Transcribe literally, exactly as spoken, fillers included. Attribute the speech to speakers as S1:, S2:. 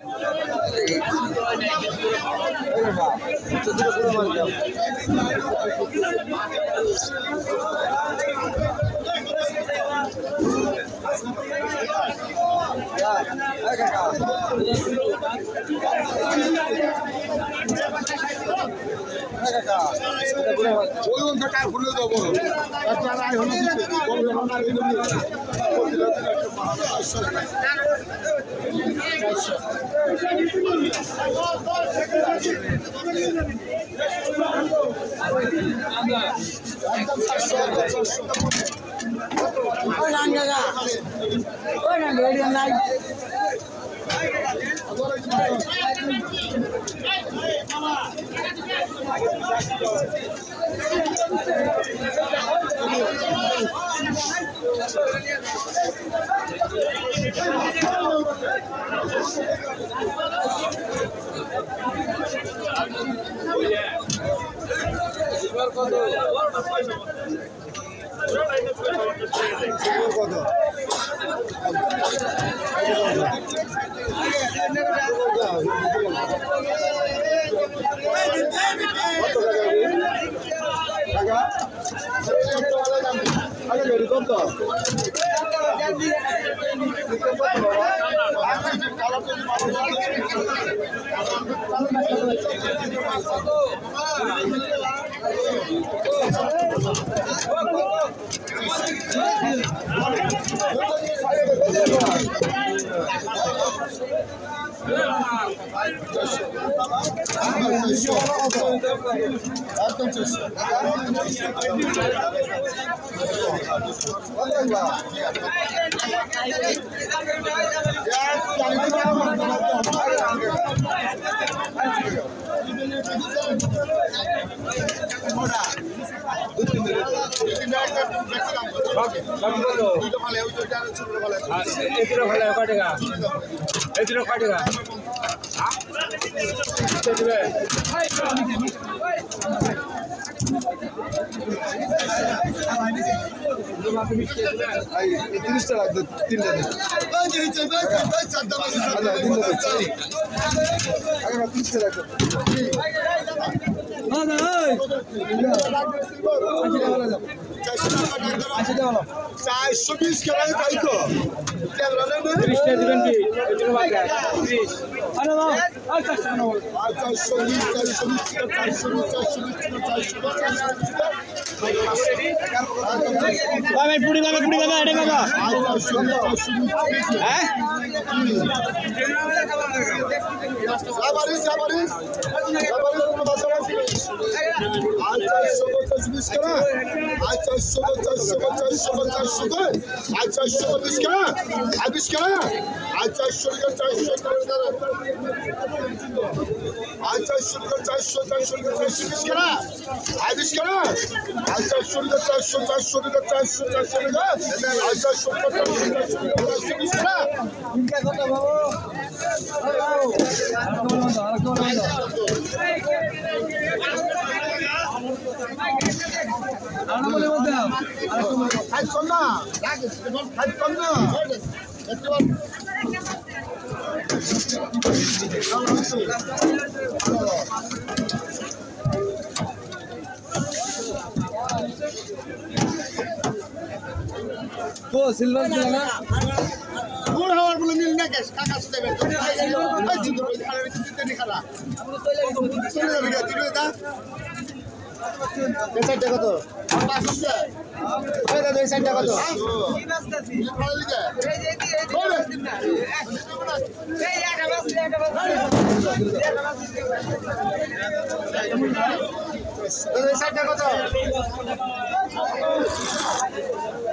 S1: চারশো বিশ কেনা তাই তো চারশো বিশ চারশো বিশ চারশো বিশ চারশো বিশ চারশো
S2: পুরি বাবা পুরি বাবা এটা বাবা হ্যাঁ
S1: সাবারিস সাবারিস সাবারিস কোনো বাসা আছে আচ্ছা চারশো বিশ কেনা আচ্ছা চারশো চারশো চারশো আচ্ছা বিশ কেনা আর বিশ কেনা আচ্ছা চারশো চারশো আচ্ছা চারশো চারশো চারশো বিশ কেনা আর বিশ কেনা আচ্ছা চারশো চারশো চারশো চারশো চারশো আচ্ছা চারশো চারশো বিশ কেনা
S2: ও সিলভার দিলা না
S1: গুড হাওয়ার বলে মিল না গ্যাস কাকা দেবে তো এই জিন্দু বলে খালা দিতে নি খালা চলে যাবে গা দিবে দা কত টাকা তো পাঁচ আছে ওই দাদা এই সাইড টাকা তো কি বাস্তাছি ভালো লিখে এই যে এই যে না এই একা বাস একা বাস এই সাইড টাকা তো